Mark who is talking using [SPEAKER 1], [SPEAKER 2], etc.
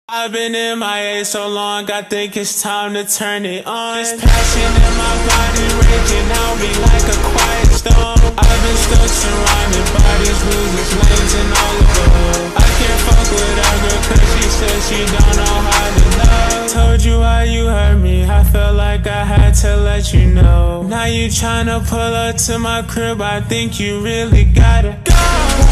[SPEAKER 1] I've been MIA so long, I think it's time to turn it on. This passion in my body raging out me like a quiet storm. I've been stuck surrounded by these losers, lanes and all of them. I can't fuck with her girl cause she said she don't know how to love. Told you how you hurt me, I felt like I had to let you know. Now you tryna pull up to my crib, I think you really gotta go.